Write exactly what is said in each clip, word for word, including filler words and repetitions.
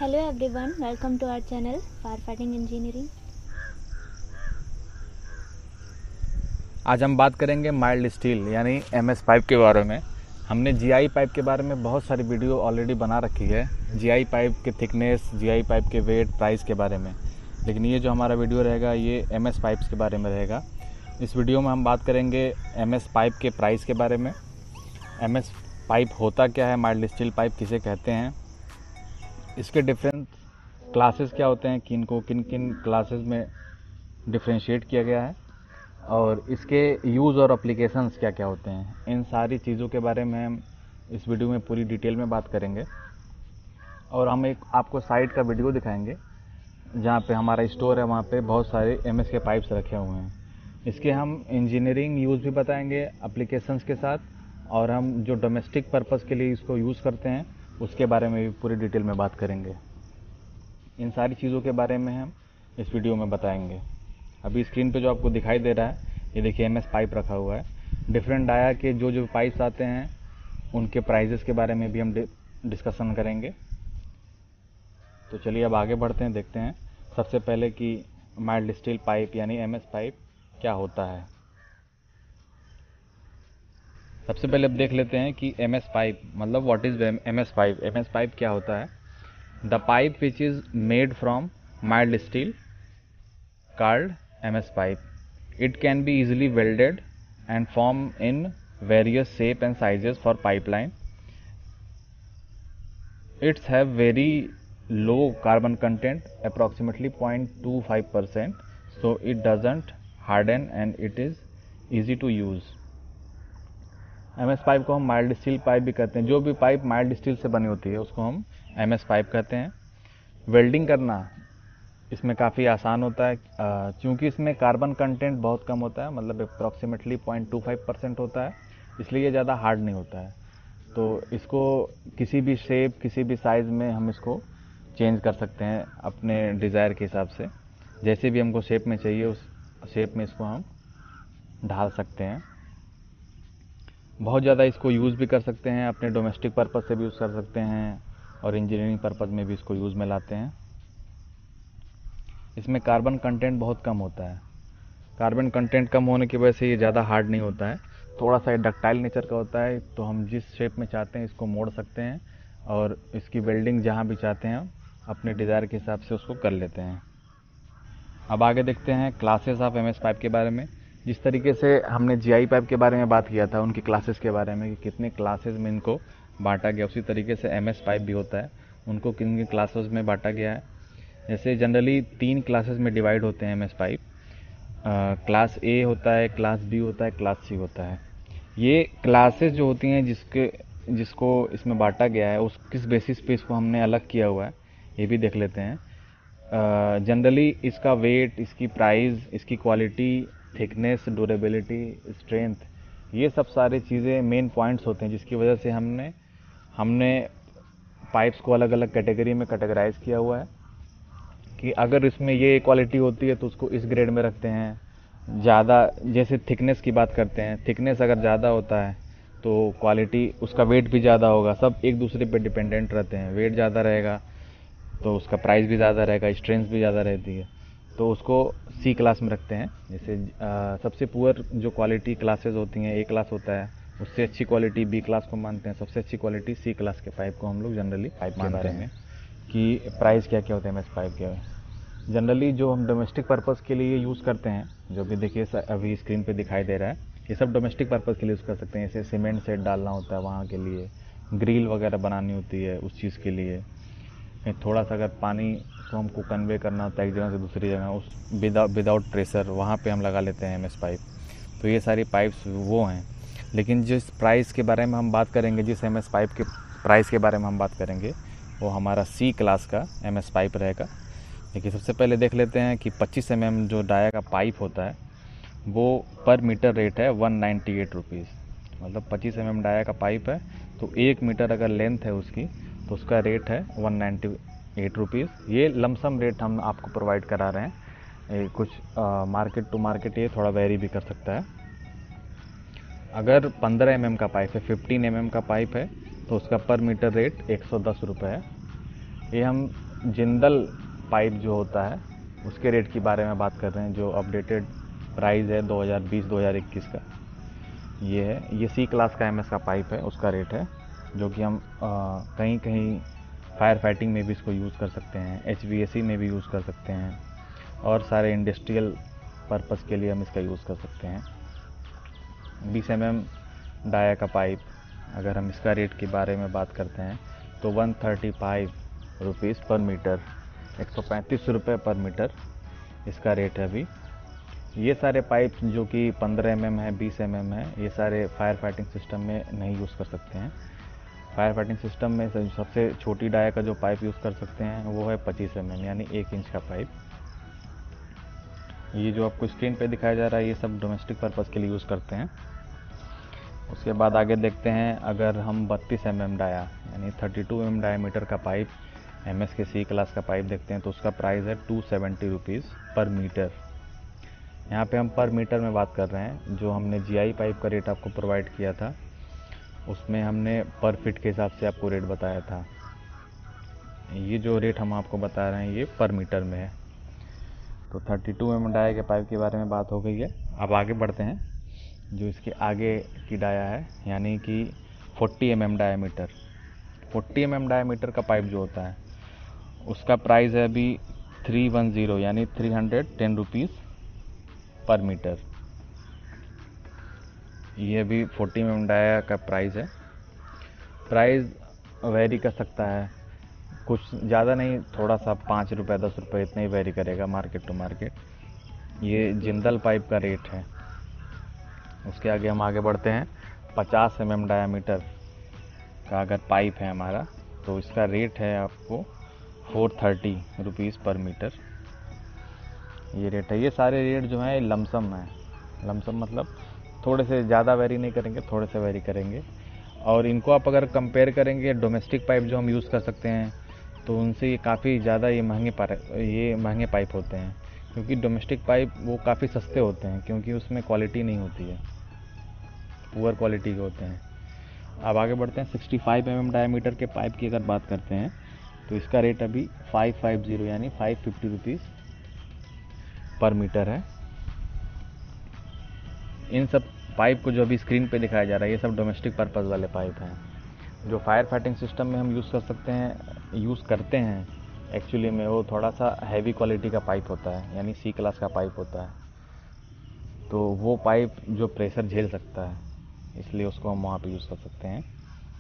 Hello everyone, welcome to our channel Firefighting Engineering. आज हम बात करेंगे माइल्ड स्टील यानी एमएस पाइप के बारे में। हमने जीआई पाइप के बारे में बहुत सारी वीडियो ऑलरेडी बना रखी है, जीआई पाइप के थिकनेस, जीआई पाइप के वेट, प्राइस के बारे में। लेकिन ये जो हमारा वीडियो रहेगा ये एमएस पाइप्स के बारे में रहेगा। इस वीडियो में हम बात करेंगे एमएस पाइप के प्राइस के बारे में, एमएस पाइप होता क्या है, माइल्ड स्टील पाइप किसे कहते हैं, इसके डिफरेंट क्लासेस क्या होते हैं, किन को किन किन क्लासेस में डिफ्रेंशिएट किया गया है, और इसके यूज़ और एप्लीकेशंस क्या क्या होते हैं। इन सारी चीज़ों के बारे में हम इस वीडियो में पूरी डिटेल में बात करेंगे। और हम एक आपको साइट का वीडियो दिखाएंगे जहाँ पे हमारा स्टोर है, वहाँ पे बहुत सारे एमएस के पाइप्स रखे हुए हैं। इसके हम इंजीनियरिंग यूज़ भी बताएंगे एप्लीकेशंस के साथ, और हम जो डोमेस्टिक पर्पज़ के लिए इसको यूज़ करते हैं उसके बारे में भी पूरी डिटेल में बात करेंगे। इन सारी चीज़ों के बारे में हम इस वीडियो में बताएंगे। अभी स्क्रीन पे जो आपको दिखाई दे रहा है ये देखिए एमएस पाइप रखा हुआ है। डिफरेंट डाया के जो जो पाइप्स आते हैं उनके प्राइजेस के बारे में भी हम डिस्कशन करेंगे। तो चलिए अब आगे बढ़ते हैं, देखते हैं सबसे पहले कि माइल्ड स्टील पाइप यानी एमएस पाइप क्या होता है। सबसे पहले अब देख लेते हैं कि एमएस पाइप मतलब what is MS pipe. MS pipe क्या होता है? The pipe which is made from mild steel called M S pipe. It can be easily welded and formed in various shape and sizes for pipeline. It have very low carbon content, approximately zero point two five percent, so it doesn't harden and it is easy to use. M S pipe को हम mild steel pipe भी कहते हैं। जो भी pipe mild steel से बनी होती है उसको हम M S पाइप कहते हैं। वेल्डिंग करना इसमें काफ़ी आसान होता है, क्योंकि इसमें कार्बन कंटेंट बहुत कम होता है, मतलब approximately zero point two five percent होता है, इसलिए ये ज़्यादा हार्ड नहीं होता है। तो इसको किसी भी शेप, किसी भी साइज़ में हम इसको चेंज कर सकते हैं अपने डिज़ायर के हिसाब से। जैसे भी हमको शेप में चाहिए उस शेप में इसको हम ढाल सकते हैं। बहुत ज़्यादा इसको यूज़ भी कर सकते हैं, अपने डोमेस्टिक पर्पज़ से भी यूज़ कर सकते हैं और इंजीनियरिंग पर्पज़ में भी इसको यूज़ में लाते हैं। इसमें कार्बन कंटेंट बहुत कम होता है। कार्बन कंटेंट कम होने की वजह से ये ज़्यादा हार्ड नहीं होता है, थोड़ा सा डक्टाइल नेचर का होता है। तो हम जिस शेप में चाहते हैं इसको मोड़ सकते हैं और इसकी वेल्डिंग जहाँ भी चाहते हैं अपने डिज़ायर के हिसाब से उसको कर लेते हैं। अब आगे देखते हैं क्लासेस ऑफ एमएस पाइप के बारे में। जिस तरीके से हमने जीआई पाइप के बारे में बात किया था, उनकी क्लासेस के बारे में कि कितने क्लासेस में इनको बांटा गया, उसी तरीके से एमएस पाइप भी होता है, उनको किन किन क्लासेस में बांटा गया है। जैसे जनरली तीन क्लासेस में डिवाइड होते हैं एमएस पाइप। क्लास ए होता है, क्लास बी होता है, क्लास सी होता है। ये क्लासेस जो होती हैं जिसके जिसको इसमें बांटा गया है, उस किस बेसिस पे इसको हमने अलग किया हुआ है ये भी देख लेते हैं। जनरली uh, इसका वेट, इसकी प्राइस, इसकी क्वालिटी, थिकनेस, ड्यूरेबिलिटी, स्ट्रेंथ, ये सब सारी चीज़ें मेन पॉइंट्स होते हैं जिसकी वजह से हमने हमने पाइप्स को अलग अलग कैटेगरी में कैटेगराइज किया हुआ है कि अगर इसमें ये क्वालिटी होती है तो उसको इस ग्रेड में रखते हैं। ज़्यादा जैसे थिकनेस की बात करते हैं, थिकनेस अगर ज़्यादा होता है तो क्वालिटी, उसका वेट भी ज़्यादा होगा। सब एक दूसरे पे डिपेंडेंट रहते हैं। वेट ज़्यादा रहेगा तो उसका प्राइस भी ज़्यादा रहेगा, स्ट्रेंथ भी ज़्यादा रहती है, तो उसको सी क्लास में रखते हैं। जैसे आ, सबसे पुअर जो क्वालिटी क्लासेस होती हैं, ए क्लास होता है, उससे अच्छी क्वालिटी बी क्लास को मानते हैं, सबसे अच्छी क्वालिटी सी क्लास के पाइप को हम लोग जनरली पाइप मानते हैं। कि प्राइस क्या क्या होते हैं एमएस पाइप के। जनरली जो हम डोमेस्टिक पर्पज़ के लिए यूज़ करते हैं, जो भी देखिए अभी स्क्रीन पे दिखाई दे रहा है, ये सब डोमेस्टिक पर्पज़ के लिए यूज़ कर सकते हैं। जैसे सीमेंट सेट डालना होता है वहाँ के लिए, ग्रिल वगैरह बनानी होती है उस चीज़ के लिए, थोड़ा सा अगर पानी को हमको कन्वे करना होता है एक जगह से दूसरी जगह उस विदाउट विदाउट प्रेशर, वहाँ पे हम लगा लेते हैं एमएस पाइप। तो ये सारी पाइप्स वो हैं। लेकिन जिस प्राइस के बारे में हम बात करेंगे, जिस एमएस पाइप के प्राइस के बारे में हम बात करेंगे, वो हमारा सी क्लास का एमएस पाइप रहेगा। देखिए सबसे पहले देख लेते हैं कि पच्चीस एम एम जो डाया का पाइप होता है वो पर मीटर रेट है वन नाइन्टी एट रुपीज़। मतलब पच्चीस एम एम डाया का पाइप है तो एक मीटर अगर लेंथ है उसकी तो उसका रेट है वन नाइन्टी एट रुपीज़। ये लमसम रेट हम आपको प्रोवाइड करा रहे हैं। ए, कुछ मार्केट टू मार्केट ये थोड़ा वेरी भी कर सकता है। अगर पंद्रह एम एम का पाइप है, फिफ्टीन एम एम का पाइप है, तो उसका पर मीटर रेट एक सौ दस रुपये है। ये हम जिंदल पाइप जो होता है उसके रेट के बारे में बात कर रहे हैं, जो अपडेटेड प्राइस है दो हज़ार बीस दो हज़ार इक्कीस का। ये है, ये सी क्लास का एम एस का पाइप है, उसका रेट है, जो कि हम आ, कहीं कहीं फायर फाइटिंग में भी इसको यूज़ कर सकते हैं, एच वी ए सी में भी यूज़ कर सकते हैं, और सारे इंडस्ट्रियल पर्पस के लिए हम इसका यूज़ कर सकते हैं। बीस एम एम डाया का पाइप, अगर हम इसका रेट के बारे में बात करते हैं तो one thirty five rupees per metre, एक सौ पैंतीस रुपये पर मीटर इसका रेट है अभी। ये सारे पाइप जो कि पंद्रह एम एम है, बीस एम एम है, ये सारे फायर फाइटिंग सिस्टम में नहीं यूज़ कर सकते हैं। फायर फाइटिंग सिस्टम में सबसे छोटी डाया का जो पाइप यूज़ कर सकते हैं वो है पच्चीस एम एम यानी एक इंच का पाइप। ये जो आपको स्क्रीन पे दिखाया जा रहा है ये सब डोमेस्टिक पर्पज़ के लिए यूज़ करते हैं। उसके बाद आगे देखते हैं, अगर हम बत्तीस एम एम डाया यानी बत्तीस एम एम डायमीटर का पाइप, एम एस के सी क्लास का पाइप देखते हैं तो उसका प्राइस है two seventy rupees per metre. यहाँ पे हम पर मीटर में बात कर रहे हैं। जो हमने जी आई पाइप का रेट आपको प्रोवाइड किया था उसमें हमने पर फिट के हिसाब से आपको रेट बताया था। ये जो रेट हम आपको बता रहे हैं ये पर मीटर में है। तो बत्तीस एम एम डाया के पाइप के बारे में बात हो गई है। अब आगे बढ़ते हैं, जो इसके आगे की डाया है यानी कि चालीस एम एम डायमीटर। चालीस एम एम डायमीटर का पाइप जो होता है उसका प्राइस है अभी तीन सौ दस यानी तीन सौ दस रुपीज़ पर मीटर। ये भी चालीस एम एम डाया का प्राइस है। प्राइस वेरी कर सकता है, कुछ ज़्यादा नहीं, थोड़ा सा पाँच रुपये दस रुपये इतना ही वेरी करेगा मार्केट टू मार्केट। ये जिंदल पाइप का रेट है। उसके आगे हम आगे बढ़ते हैं, पचास एम एम डायामीटर का अगर पाइप है हमारा तो इसका रेट है आपको four thirty rupees per metre. ये रेट है। ये सारे रेट जो हैं लमसम है। लमसम मतलब थोड़े से ज़्यादा वेरी नहीं करेंगे, थोड़े से वेरी करेंगे। और इनको आप अगर कंपेयर करेंगे डोमेस्टिक पाइप जो हम यूज़ कर सकते हैं तो उनसे ये काफ़ी ज़्यादा ये महंगे ये महंगे पाइप होते हैं, क्योंकि डोमेस्टिक पाइप वो काफ़ी सस्ते होते हैं क्योंकि उसमें क्वालिटी नहीं होती है, पुअर क्वालिटी के होते हैं। अब आगे बढ़ते हैं, पैंसठ एम एम डायमीटर के पाइप की अगर बात करते हैं तो इसका रेट अभी पाँच सौ पचास यानी पाँच सौ पचास रुपीज़ पर मीटर है। इन सब पाइप को जो अभी स्क्रीन पे दिखाया जा रहा है ये सब डोमेस्टिक पर्पज़ वाले पाइप हैं। जो फायर फाइटिंग सिस्टम में हम यूज़ कर सकते हैं यूज़ करते हैं एक्चुअली में वो थोड़ा सा हैवी क्वालिटी का पाइप होता है, यानी सी क्लास का पाइप होता है। तो वो पाइप जो प्रेशर झेल सकता है इसलिए उसको हम वहाँ पे यूज़ कर सकते हैं।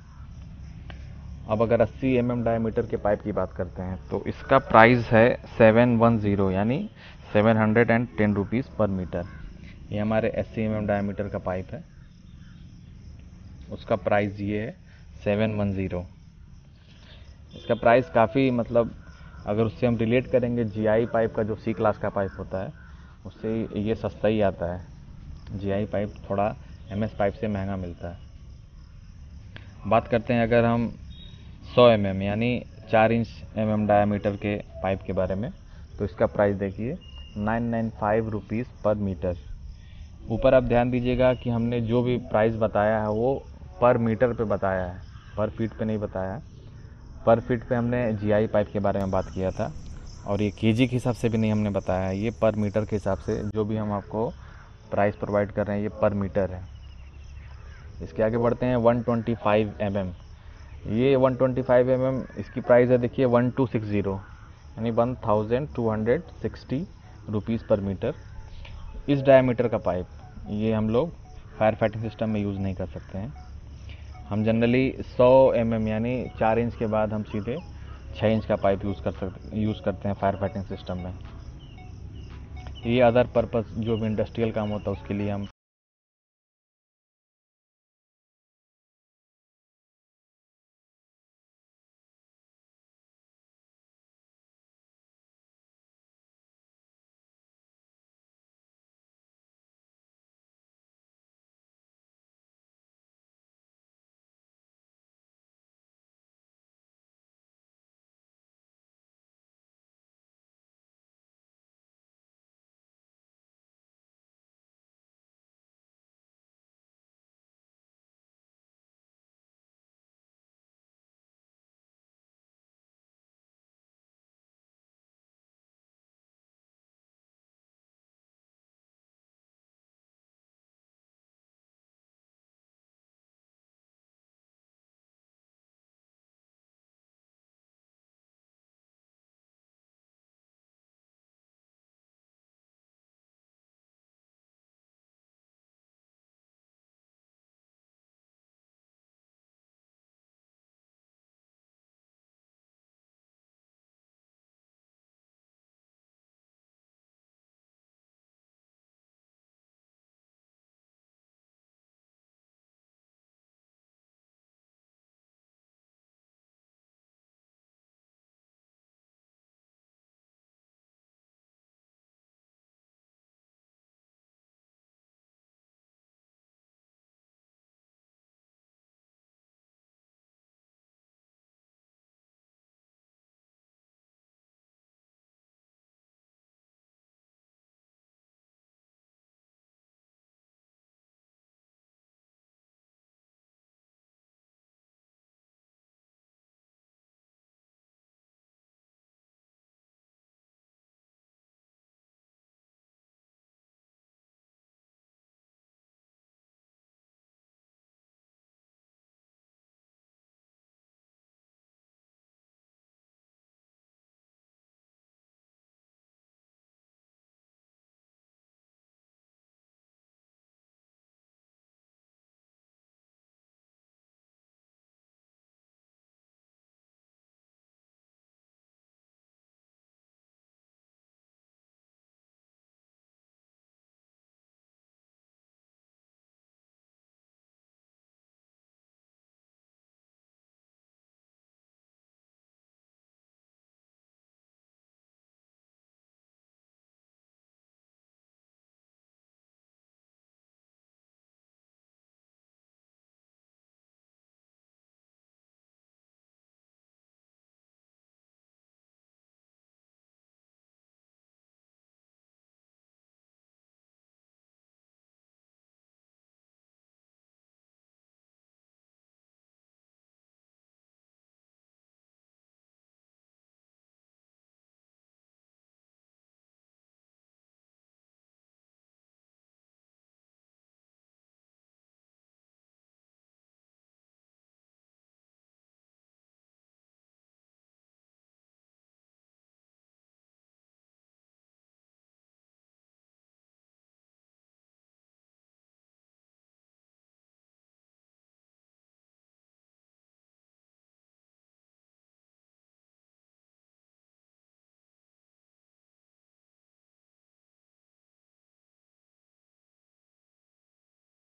अब अगर अस्सी एम एम डायमीटर के पाइप की बात करते हैं तो इसका प्राइस है सेवन वन ज़ीरो यानी seven hundred and ten rupees per metre. ये हमारे अस्सी एम एम डायमीटर का पाइप है, उसका प्राइस ये है सेवन वन ज़ीरो। इसका प्राइस काफ़ी, मतलब अगर उससे हम रिलेट करेंगे जी आई पाइप का जो सी क्लास का पाइप होता है उससे ये सस्ता ही आता है। जी आई पाइप थोड़ा एम एस पाइप से महंगा मिलता है। बात करते हैं अगर हम सौ एम एम यानी चार इंच एम एम डायामीटर के पाइप के बारे में तो इसका प्राइस देखिए nine nine five rupees per metre. ऊपर आप ध्यान दीजिएगा कि हमने जो भी प्राइस बताया है वो पर मीटर पे बताया है, पर फीट पे नहीं बताया है। पर फीट पे हमने जी आई पाइप के बारे में बात किया था और ये केजी के हिसाब से भी नहीं हमने बताया है, ये पर मीटर के हिसाब से जो भी हम आपको प्राइस प्रोवाइड कर रहे हैं ये पर मीटर है। इसके आगे बढ़ते हैं, one twenty five M M. ये one twenty five M M इसकी प्राइस है देखिए वन टू सिक्स ज़ीरो यानी one thousand two hundred sixty rupees per metre. इस डायमीटर का पाइप ये हम लोग फायर फाइटिंग सिस्टम में यूज़ नहीं कर सकते हैं। हम जनरली सौ एम एम यानी चार इंच के बाद हम सीधे छः इंच का पाइप यूज़ कर सकते यूज़ करते हैं फायर फाइटिंग सिस्टम में। ये अदर पर्पस जो भी इंडस्ट्रियल काम होता है उसके लिए हम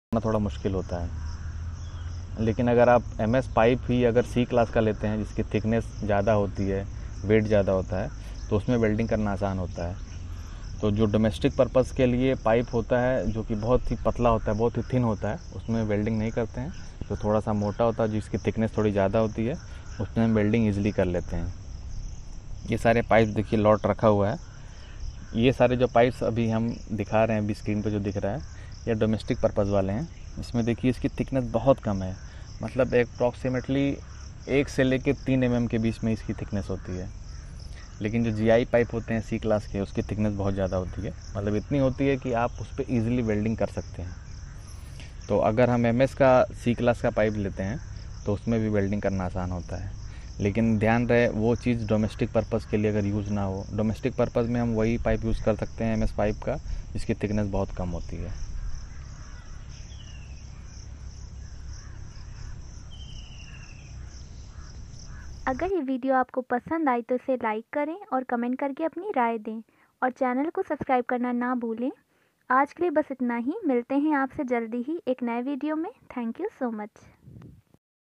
करना थोड़ा मुश्किल होता है। लेकिन अगर आप एम एस पाइप ही अगर सी क्लास का लेते हैं जिसकी थिकनेस ज़्यादा होती है, वेट ज़्यादा होता है, तो उसमें वेल्डिंग करना आसान होता है। तो जो डोमेस्टिक पर्पज़ के लिए पाइप होता है जो कि बहुत ही पतला होता है, बहुत ही थिन होता है, उसमें वेल्डिंग नहीं करते हैं। जो थोड़ा सा मोटा होता है जिसकी थिकनेस थोड़ी ज़्यादा होती है, उसमें हम वेल्डिंग ईजिली कर लेते हैं। ये सारे पाइप देखिए लॉट रखा हुआ है। ये सारे जो पाइप्स अभी हम दिखा रहे हैं, अभी स्क्रीन पे जो दिख रहा है, ये डोमेस्टिक पर्पज़ वाले हैं। इसमें देखिए इसकी थिकनेस बहुत कम है, मतलब अप्रॉक्सीमेटली एक से लेके तीन एम एम के बीच में इसकी थिकनेस होती है। लेकिन जो जी आई पाइप होते हैं सी क्लास के, उसकी थिकनेस बहुत ज़्यादा होती है, मतलब इतनी होती है कि आप उस पर ईजिली वेल्डिंग कर सकते हैं। तो अगर हम एम एस का सी क्लास का पाइप लेते हैं तो उसमें भी वेल्डिंग करना आसान होता है। लेकिन ध्यान रहे वो चीज़ डोमेस्टिक पर्पज़ के लिए अगर यूज़ ना हो। डोमेस्टिक पर्पज़ में हम वही पाइप यूज़ कर सकते हैं एम एस पाइप का, जिसकी थिकनेस बहुत कम होती है। अगर ये वीडियो आपको पसंद आई तो इसे लाइक करें और कमेंट करके अपनी राय दें और चैनल को सब्सक्राइब करना ना भूलें। आज के लिए बस इतना ही, मिलते हैं आपसे जल्दी ही एक नए वीडियो में। Thank you so much.